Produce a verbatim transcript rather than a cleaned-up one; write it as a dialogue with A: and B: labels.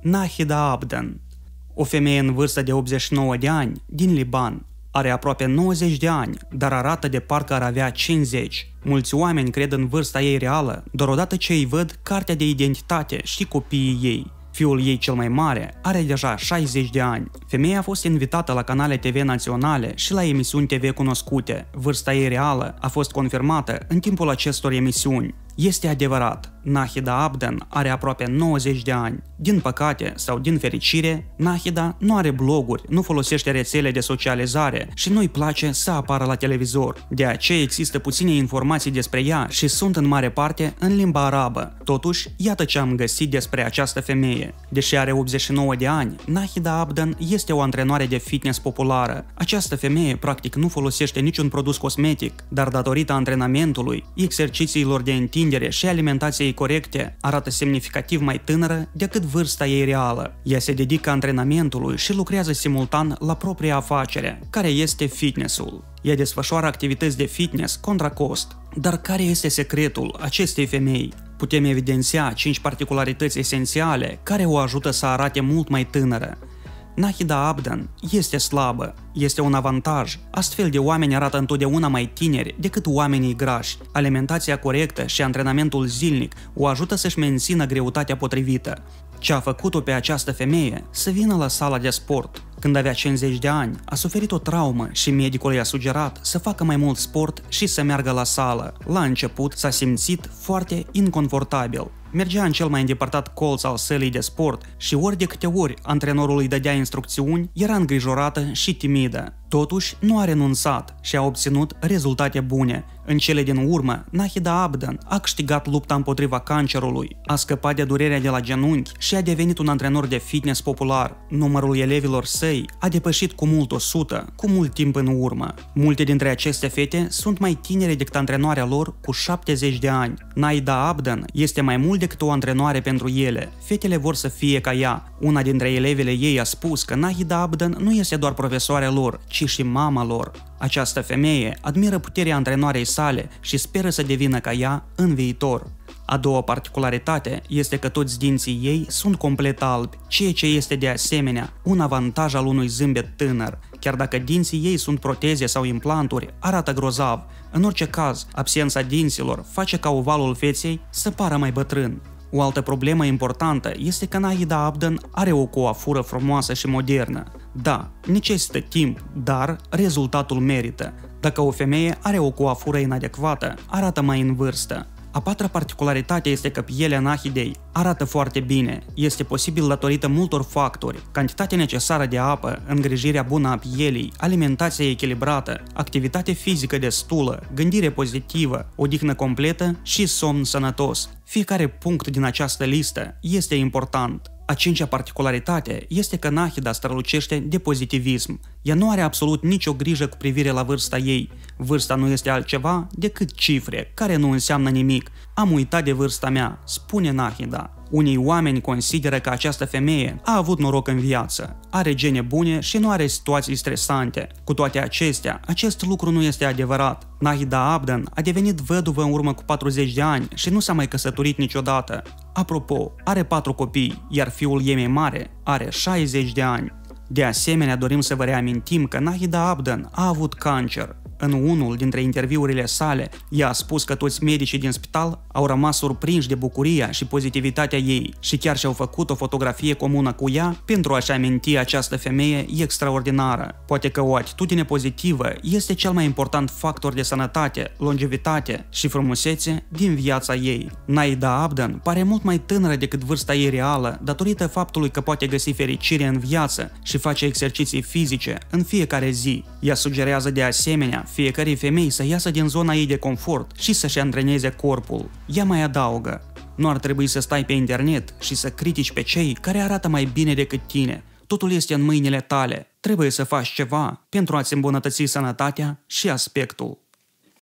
A: Nahida Abden, o femeie în vârstă de optzeci și nouă de ani, din Liban. Are aproape nouăzeci de ani, dar arată de parcă ar avea cincizeci. Mulți oameni cred în vârsta ei reală, doar odată ce îi văd cartea de identitate și copiii ei. Fiul ei cel mai mare are deja șaizeci de ani. Femeia a fost invitată la canale T V naționale și la emisiuni T V cunoscute. Vârsta ei reală a fost confirmată în timpul acestor emisiuni. Este adevărat, Nahida Abden are aproape nouăzeci de ani. Din păcate sau din fericire, Nahida nu are bloguri, nu folosește rețele de socializare și nu-i place să apară la televizor. De aceea există puține informații despre ea și sunt în mare parte în limba arabă. Totuși, iată ce am găsit despre această femeie. Deși are optzeci și nouă de ani, Nahida Abden este o antrenoare de fitness populară. Această femeie practic nu folosește niciun produs cosmetic, dar datorită antrenamentului, exercițiilor de întindere și alimentației corecte, arată semnificativ mai tânără decât vârsta ei reală. Ea se dedică antrenamentului și lucrează simultan la propria afacere, care este fitnessul. Ea desfășoară activități de fitness contra cost. Dar care este secretul acestei femei? Putem evidenția cinci particularități esențiale care o ajută să arate mult mai tânără. Nahida Abden este slabă. Este un avantaj. Astfel de oameni arată întotdeauna mai tineri decât oamenii grași. Alimentația corectă și antrenamentul zilnic o ajută să-și mențină greutatea potrivită. Ce a făcut-o pe această femeie să vină la sala de sport? Când avea cincizeci de ani, a suferit o traumă și medicul i-a sugerat să facă mai mult sport și să meargă la sală. La început s-a simțit foarte inconfortabil. Mergea în cel mai îndepărtat colț al sălii de sport și ori de câte ori antrenorul îi dădea instrucțiuni, era îngrijorată și timidă. Totuși, nu a renunțat și a obținut rezultate bune. În cele din urmă, Nahida Abden a câștigat lupta împotriva cancerului, a scăpat de durerea de la genunchi și a devenit un antrenor de fitness popular. Numărul elevilor săi a depășit cu mult o sută, cu mult timp în urmă. Multe dintre aceste fete sunt mai tinere decât antrenoarea lor cu șaptezeci de ani. Nahida Abden este mai mult decât o antrenoare pentru ele. Fetele vor să fie ca ea. Una dintre elevele ei a spus că Nahida Abden nu este doar profesoarea lor, ci și mama lor. Această femeie admiră puterea antrenoarei sale și speră să devină ca ea în viitor. A doua particularitate este că toți dinții ei sunt complet albi, ceea ce este de asemenea un avantaj al unui zâmbet tânăr. Chiar dacă dinții ei sunt proteze sau implanturi, arată grozav. În orice caz, absența dinților face ca ovalul feței să pară mai bătrân. O altă problemă importantă este că Nahida Abden are o coafură frumoasă și modernă. Da, necesită timp, dar rezultatul merită. Dacă o femeie are o coafură inadecvată, arată mai în vârstă. A patra particularitate este că pielea Nahidei arată foarte bine. Este posibil datorită multor factori: cantitatea necesară de apă, îngrijirea bună a pielii, alimentația echilibrată, activitate fizică destulă, gândire pozitivă, odihnă completă și somn sănătos. Fiecare punct din această listă este important. A cincea particularitate este că Nahida strălucește de pozitivism. Ea nu are absolut nicio grijă cu privire la vârsta ei. Vârsta nu este altceva decât cifre, care nu înseamnă nimic. Am uitat de vârsta mea, spune Nahida. Unii oameni consideră că această femeie a avut noroc în viață, are gene bune și nu are situații stresante. Cu toate acestea, acest lucru nu este adevărat. Nahida Abden a devenit văduvă în urmă cu patruzeci de ani și nu s-a mai căsătorit niciodată. Apropo, are patru copii, iar fiul ei mai mare are șaizeci de ani. De asemenea, dorim să vă reamintim că Nahida Abden a avut cancer. În unul dintre interviurile sale, ea a spus că toți medicii din spital au rămas surprinși de bucuria și pozitivitatea ei și chiar și-au făcut o fotografie comună cu ea pentru a-și aminti această femeie extraordinară. Poate că o atitudine pozitivă este cel mai important factor de sănătate, longevitate și frumusețe din viața ei. Nahida Abden pare mult mai tânără decât vârsta ei reală datorită faptului că poate găsi fericire în viață și face exerciții fizice în fiecare zi. Ea sugerează de asemenea fiecărei femei să iasă din zona ei de confort și să-și antreneze corpul. Ea mai adaugă: nu ar trebui să stai pe internet și să critici pe cei care arată mai bine decât tine. Totul este în mâinile tale. Trebuie să faci ceva pentru a-ți îmbunătăți sănătatea și aspectul.